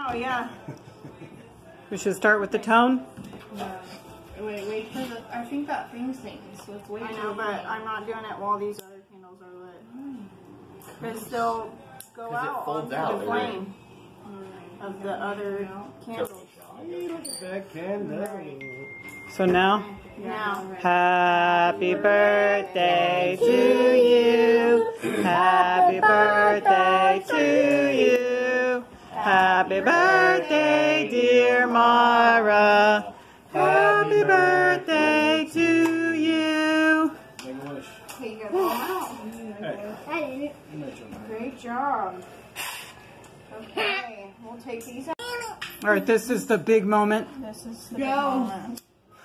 Oh, yeah. We should start with the tone. No. Wait for the. I think that thing sings. Let's wait. I know, but I'm not doing it while these other candles are lit. Because they'll go out onto the flame of the other candles. That candle. So now, happy birthday to you. Happy birthday to you. Happy birthday, dear Maura. Happy birthday to you. Make a wish. Okay, you got them all out. Hey. Great job. Okay, we'll take these out. All right, this is the big moment. This is the big moment.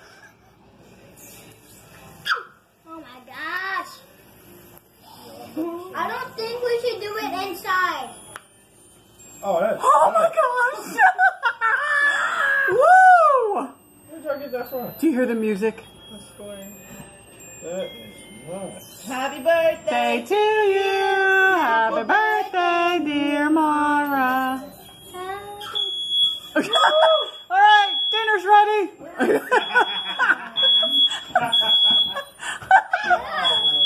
Oh my gosh. I don't think we should do it inside. Oh, that's. Oh my gosh! Woo! Where'd y'all get that from? Do you hear the music? That is nice. Happy birthday Day to you. Happy birthday, dear Maura. All right, dinner's ready.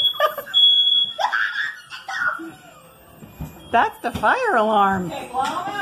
That's the fire alarm. Okay, blow 'em out.